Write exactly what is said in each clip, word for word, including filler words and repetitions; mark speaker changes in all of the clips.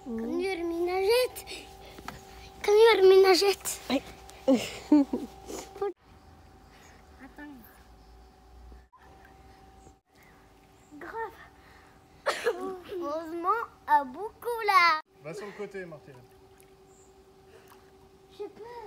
Speaker 1: Kan du gjøre min nagett? Kan du gjøre min nagett?
Speaker 2: Nei.
Speaker 1: Grave. Heureusement, à beaucoup là.
Speaker 3: Va sur le côté, Martine.
Speaker 1: Je peux.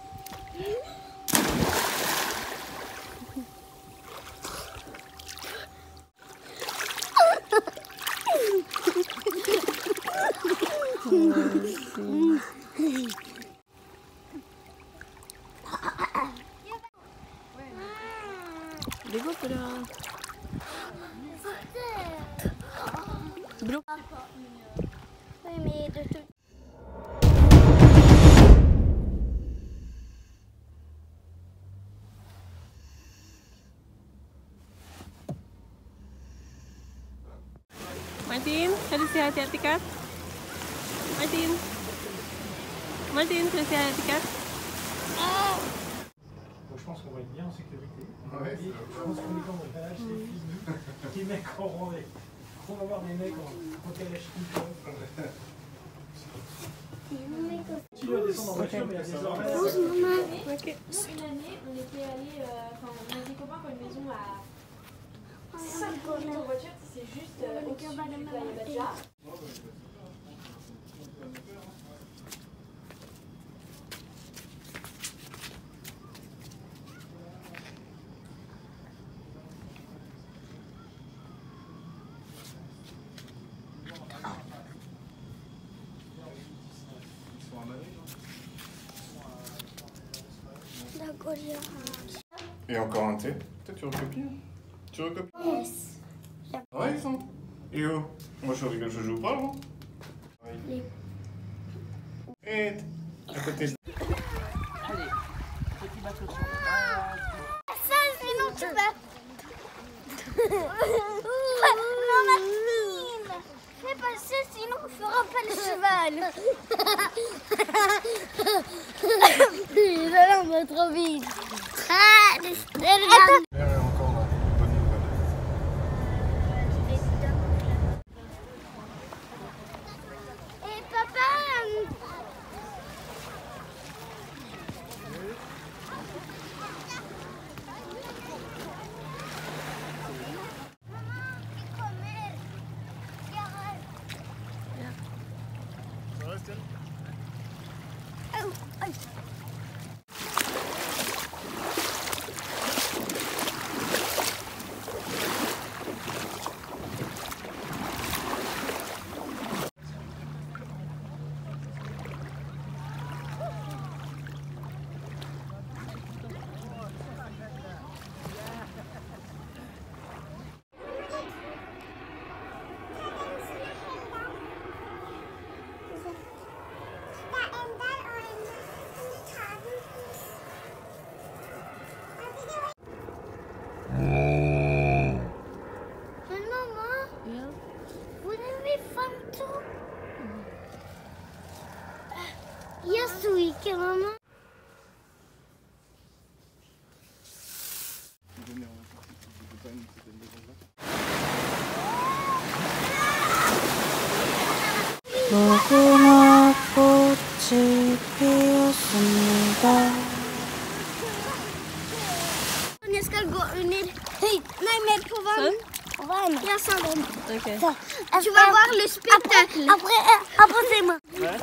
Speaker 2: Det går bra. Bra.
Speaker 1: Oui, mais de tout.
Speaker 2: Martin, ska du säga hej till katt? Martin. Martin, ska du säga hej till katt?
Speaker 3: Je pense qu'on va être bien en sécurité. Ouais, je pense qu'on est quand on va lâcher les filles, les mecs en rang. On va voir des mecs en calèche tout seul. Tu dois descendre en voiture, mais il y a des horaires.
Speaker 2: Ok.
Speaker 4: Une année, on était allé, enfin, on a des copains qui ont une maison à cinq minutes en voiture, c'est juste euh, au-dessus du Playa Baja.
Speaker 5: Et encore un thé. Peut-être tu recopies. Hein. Tu recopies.
Speaker 1: Yes.
Speaker 5: Ouais, ils sont. Et oh, moi je rigole, je joue pas, moi.
Speaker 1: Les...
Speaker 5: Et à côté.
Speaker 6: Allez, petit bateau.
Speaker 1: Ça, sinon tu vas. Non, Martine, fais pas ça, sinon on fera pas le cheval. Là, on va trop vite. Ah, c'est
Speaker 5: Et encore une bonne nouvelle.
Speaker 1: Et papa,
Speaker 3: Ça va, Stella? yes, week, maman.
Speaker 2: 무궁화 꽃이 피었습니다.
Speaker 1: Jag ska gå under hit. Nej, men på vann. På vann. Jag sa den.
Speaker 2: Ok.
Speaker 1: Så, tu vas voir le spectacle. Après, après c'est moi.
Speaker 3: Ouais.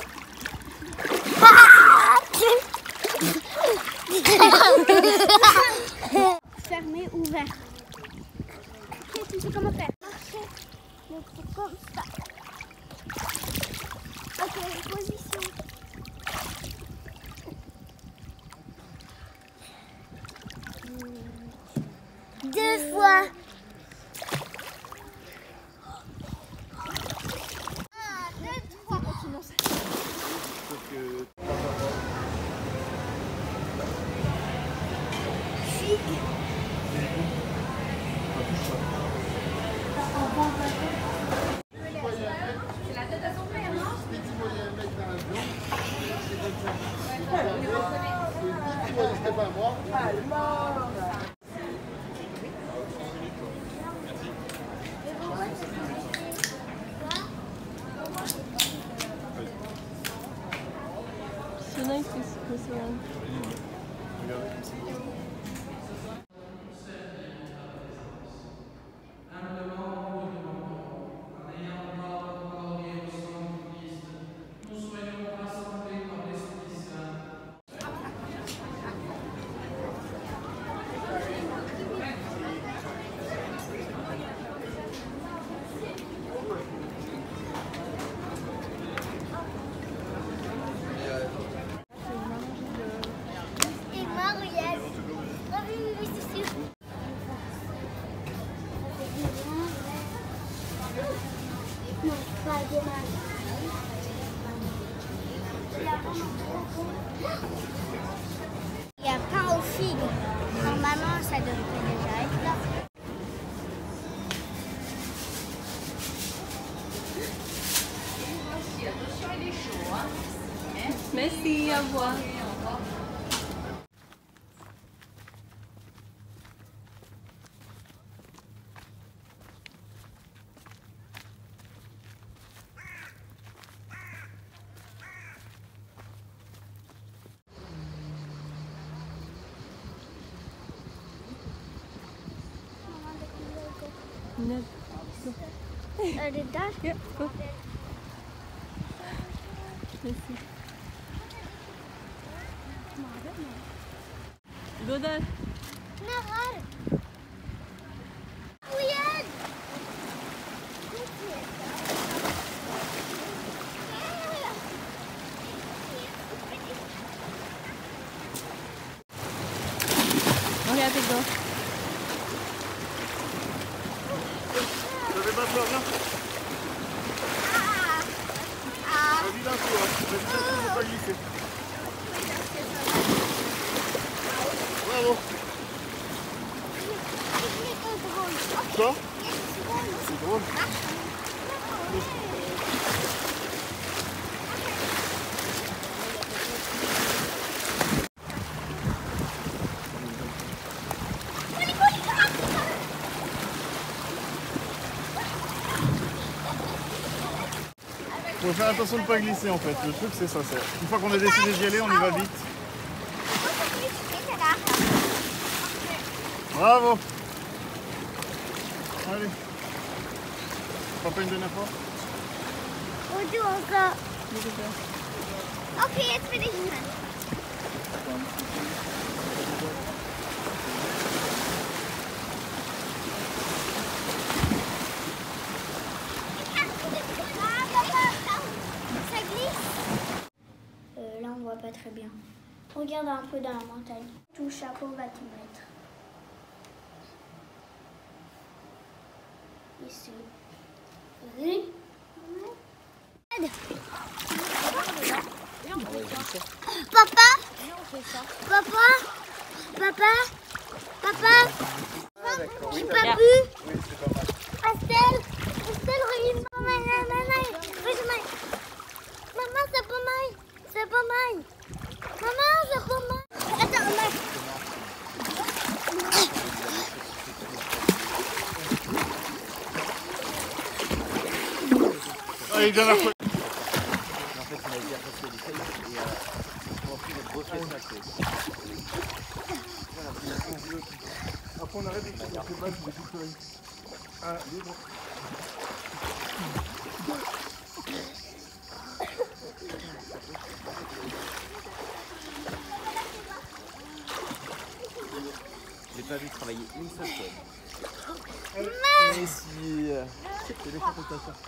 Speaker 1: Fermé, ouvert. Ok, tu sais comment faire. Marcher. Donc c'est comme ça. Ok, position. Deux fois. Un, deux, trois.
Speaker 4: C'est la tête à son père, non?
Speaker 2: This, this one.
Speaker 1: Il y a pain aux figues. Normalement, ça devrait déjà être là.
Speaker 7: Attention, il est chaud, hein.
Speaker 2: Merci, au revoir. Ned.
Speaker 1: Elle est là.
Speaker 2: Yep, go. Merci. Go there.
Speaker 1: Narar. Regarde.
Speaker 2: Regardez, go.
Speaker 5: Vous avez pas peur, viens. Vas-y d'un coup, hein. Vas-y d'un coup, faut pas glisser. Bravo. Quoi? C'est drôle. Faut faire attention de ne pas glisser en fait. Le truc c'est ça. Une fois qu'on a décidé d'y aller, on y va vite. Bravo. Allez. Pas une dernière fois.
Speaker 1: Und du encore. Okay, jetzt bin ich dran. Ça glisse. Euh, là, on voit pas très bien. Regarde un peu dans la montagne. Tout chapeau va t'y mettre. Ici. Oui. Papa, papa, papa, papa, j'ai pas bu. Estelle, Estelle, regarde, maman, maman, c'est pas mal, c'est pas mal, maman, c'est pas mal. Attends, maman.
Speaker 5: Allez, dernière fois.
Speaker 6: En fait, on a dit après c'est du fait et on a pris notre beau fait.
Speaker 5: Après on arrête de faire des balles, c'est des petites conneries. Ah, libre.
Speaker 6: J'ai pas vu travailler une seule fois.
Speaker 5: Mais si... C'est les fois que ça.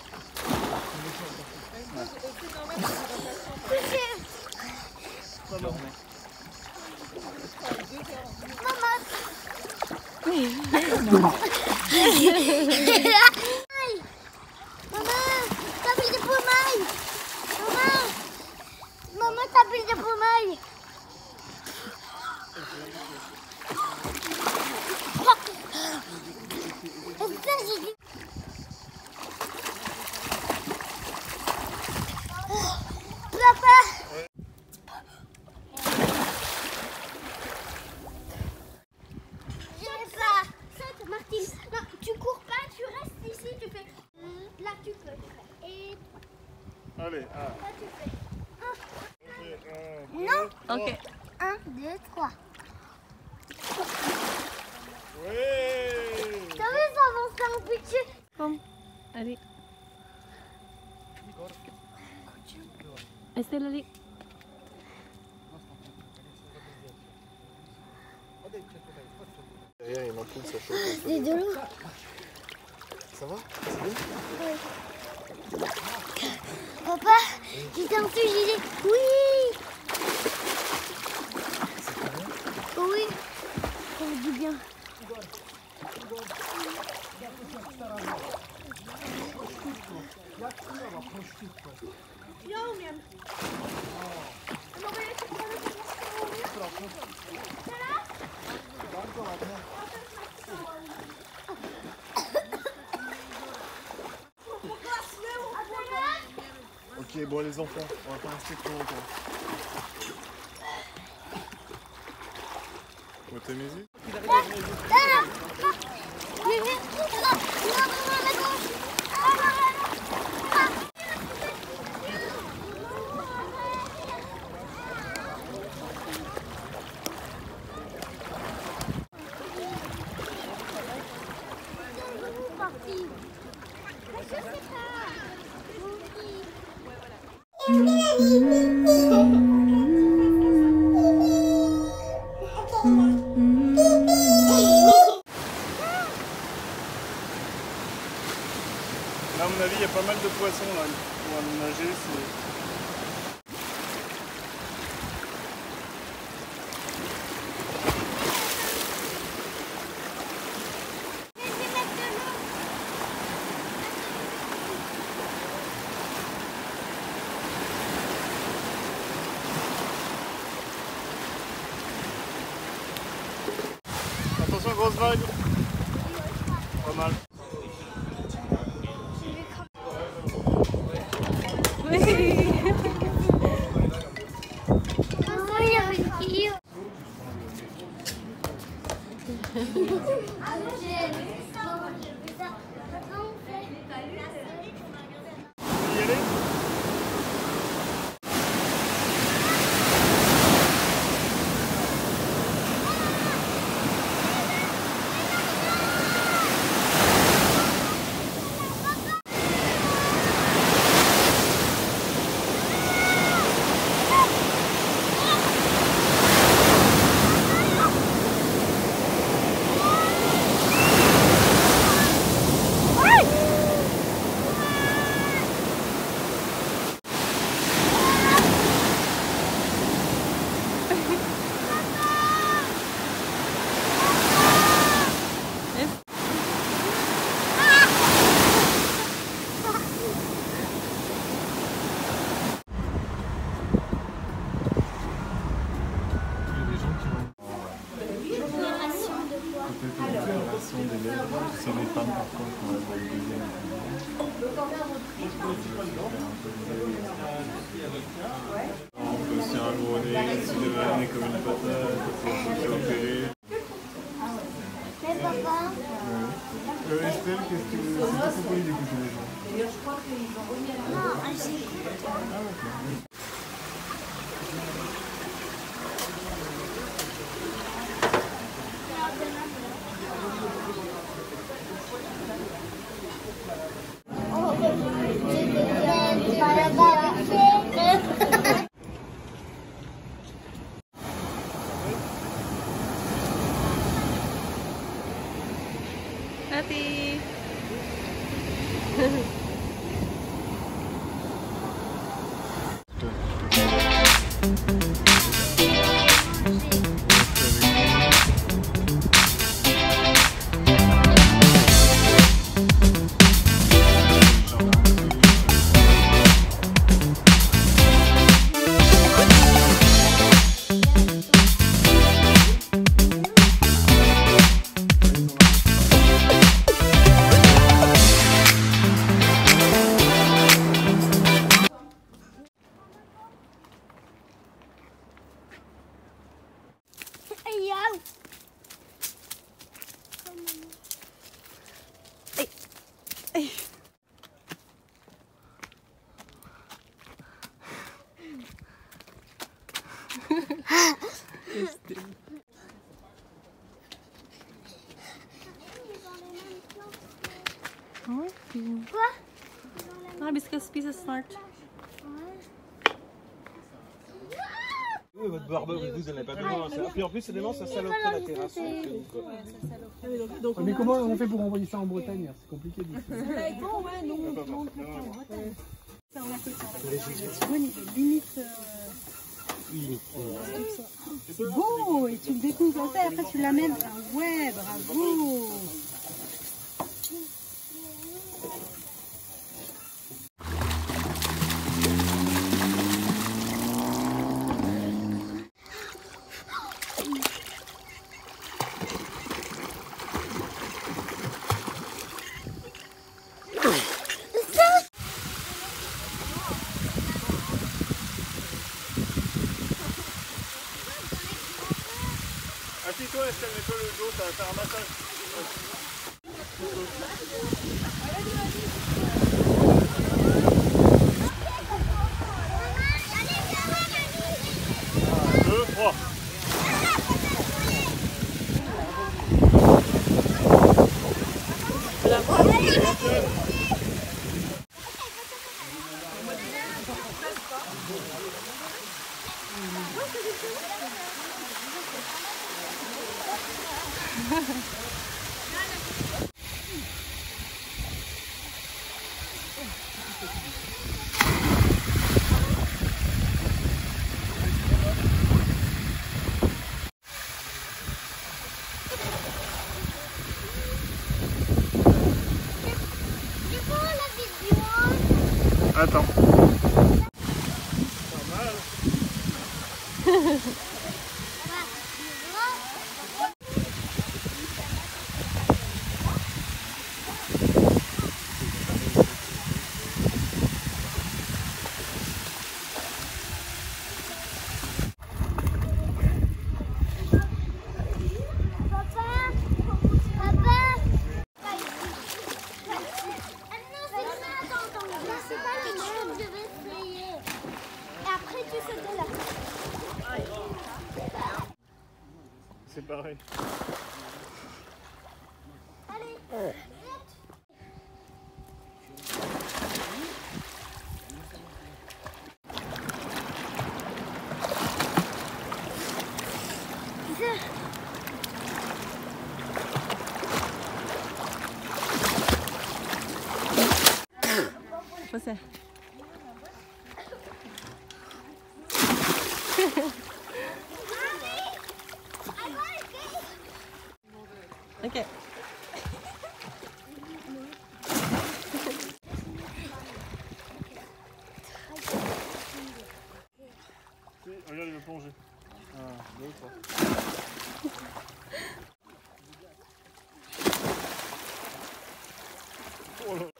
Speaker 1: Maman, t'as pris des pommailles. Maman, maman, t'as pris des pommailles.
Speaker 5: Allez, ah.
Speaker 1: Là, tu fais un, Non.
Speaker 2: Ok.
Speaker 1: Un, deux, trois.
Speaker 5: Ouais.
Speaker 1: T'as vu, ça avance un petit.
Speaker 2: Kom. Allez. Estelle, allez.
Speaker 5: Derrière, il y a une ampoule, ça chauffe.
Speaker 1: C'est de l'eau.
Speaker 5: Ça va? C'est bien?
Speaker 1: Oui. Papa, j'étais en dessous, j'ai dit oui. Oui. Ça me dit bien.
Speaker 4: Ja umiem. Mogę jeszcze powiedzieć,
Speaker 5: Ok, bon les enfants, on va pas rester trop longtemps. On va t'amuser? Là, à mon avis, il y a pas mal de poissons là pour aller nager. Attention, grosse vague. Pas mal. C'est les femmes par contre qui ont le deuxième. On peut aussi un gros nez, se lever le nez comme une patate, on peut opérer.
Speaker 1: Mais papa.
Speaker 5: Euh, Estelle, qu'est-ce que tu veux? C'est pas pourquoi il écoute les gens.
Speaker 1: Non, j'écoute.
Speaker 5: Ah ok.
Speaker 2: Hati.
Speaker 1: Quoi?
Speaker 2: Ah, vi ska spisa snart.
Speaker 6: Oui, votre barbe, vous n'en avez pas besoin. Ça. Puis en plus, évidemment, ça saloperait la terrasse.
Speaker 3: Donc, mais comment on fait pour envoyer ça en Bretagne? C'est compliqué d'ici.
Speaker 8: C'est beau, et tu le découpes comme ça, et après tu l'amènes. Ah ouais, bravo.
Speaker 5: Assis-toi, Estelle, mets-toi le dos, ça va faire un massage. Un, deux, trois. Attends. Pas mal. C'est pareil.
Speaker 1: Allez.
Speaker 2: Você. Ok.
Speaker 5: Regarde, il veut plonger. Un, deux, trois. Oh là.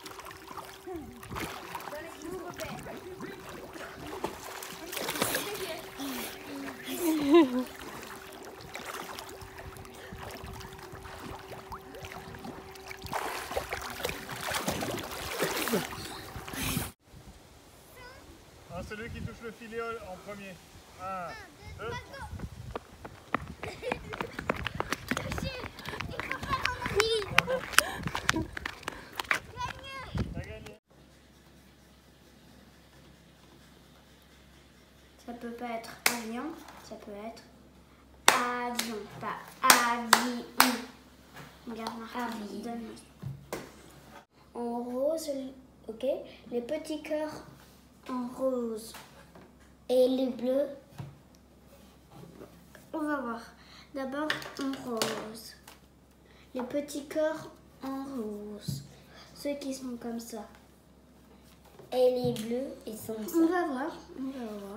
Speaker 5: Ah, celui qui touche le filet en premier. Un, deux.
Speaker 1: Ça peut pas être avion, ça peut être avion, pas avion. Regarde, avion. En rose, ok, les petits cœurs en rose. Et les bleus, on va voir. D'abord en rose. Les petits cœurs en rose. Ceux qui sont comme ça. Et les bleus, ils sont ça. On va voir, on va voir.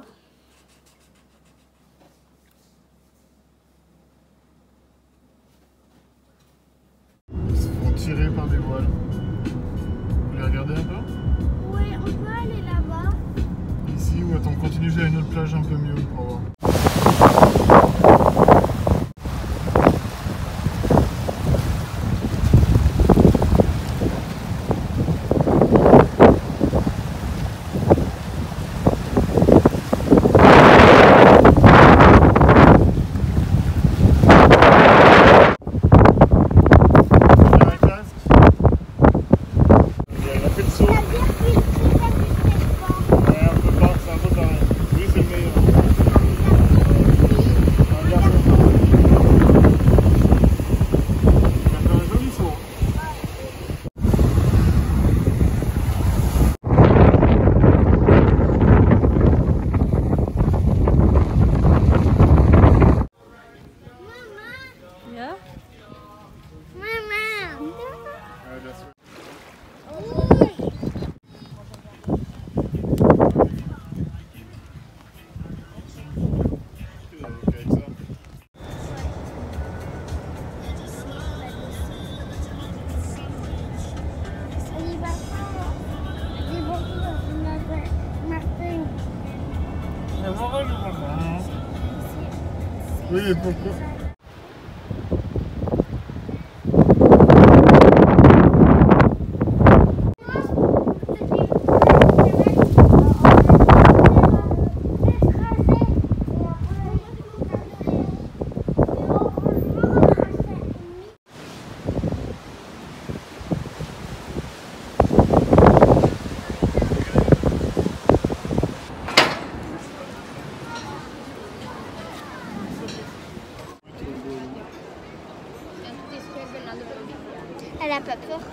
Speaker 5: Ils se font tirer par des voiles. Vous voulez regarder un peu?
Speaker 1: Oui, on peut aller là-bas.
Speaker 5: Ici ou attends, continue, j'ai une autre plage un peu mieux pour voir. Oui, et pourquoi?
Speaker 1: Elle a pas peur.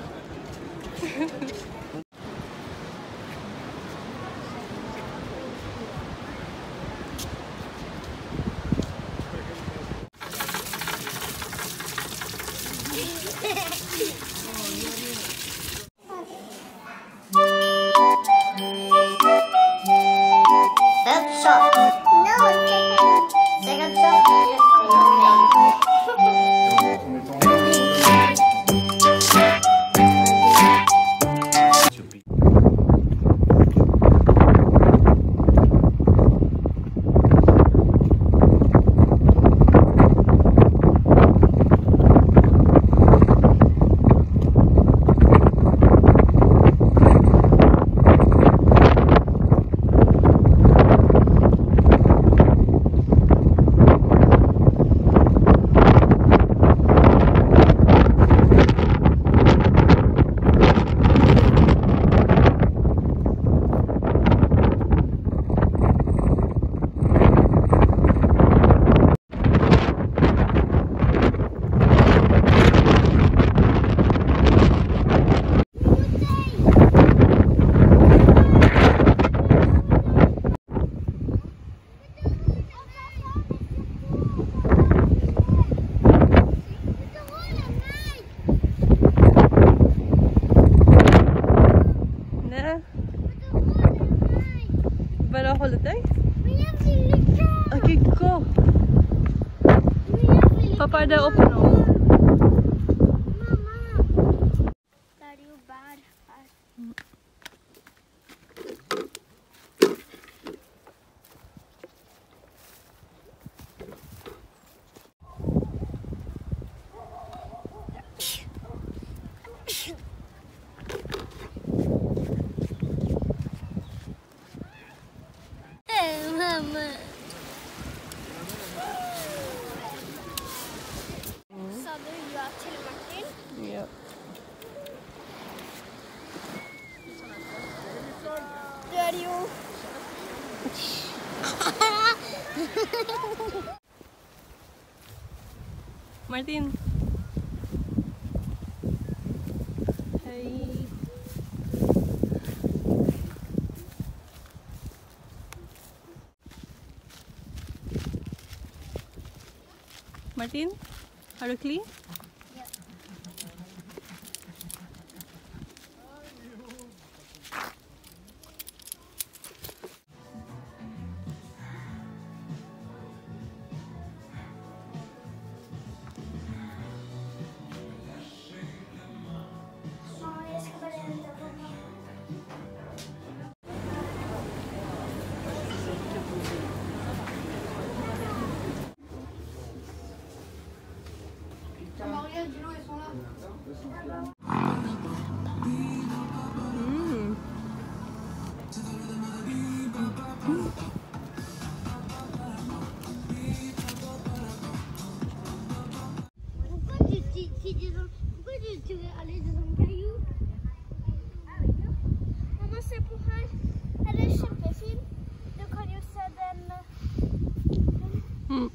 Speaker 2: Bara hålla dig? Okej, gå! Pappa är där uppe nu.
Speaker 1: Där är ju bär här. Mamma. Sa du ja till Martin?
Speaker 2: Ja.
Speaker 1: Det är ju.
Speaker 2: Martin. Hej. Martin, har du kli?
Speaker 1: Ja.
Speaker 2: Mm.
Speaker 1: Pourquoi tu, tu, tu, dis donc- pourquoi tu, tu veux aller dans un caillou? Maman, c'est pour elle. Elle est jättefin. Du kan ju se den.
Speaker 2: Mm.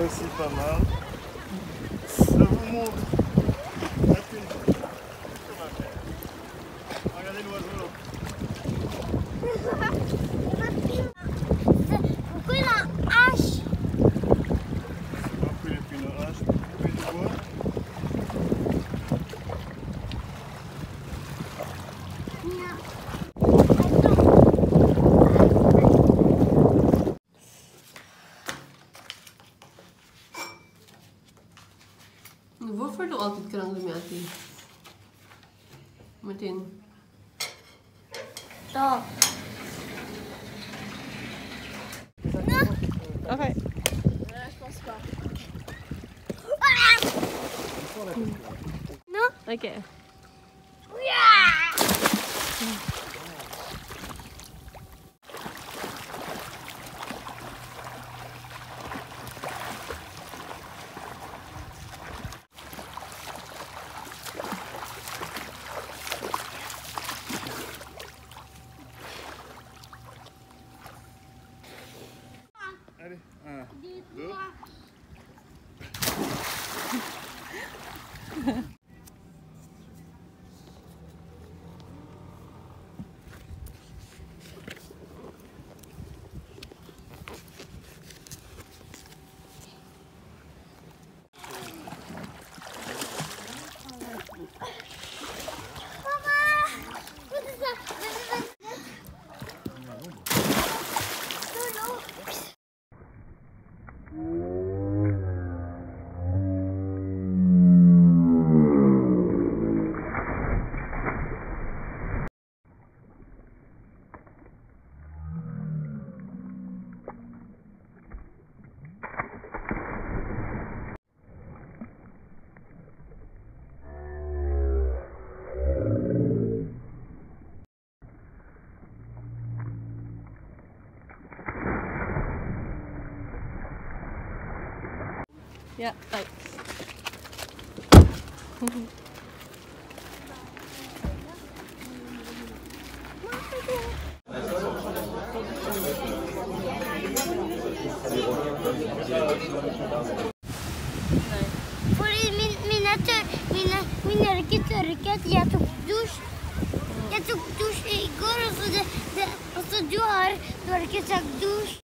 Speaker 5: aussi pas mal. Je vous montre la pile. Regardez l'oiseau là.
Speaker 1: Pourquoi il a une hache?
Speaker 5: Pourquoi il a pris une hache? Pourquoi il est bois?
Speaker 2: Hvorfor er du alltid krangler med Ati? Martin?
Speaker 1: Da.
Speaker 2: Ok.
Speaker 4: Je pense pas.
Speaker 1: Non?
Speaker 2: Ok.
Speaker 5: Allez, un, deux.
Speaker 2: Ja, thanks.
Speaker 1: Fordi min, mine, tør, mine, mine røyker tørket. Jeg tok dusj. Jeg tok dusj i går, og så, det, det, og så du har, du har ikke tatt dusj.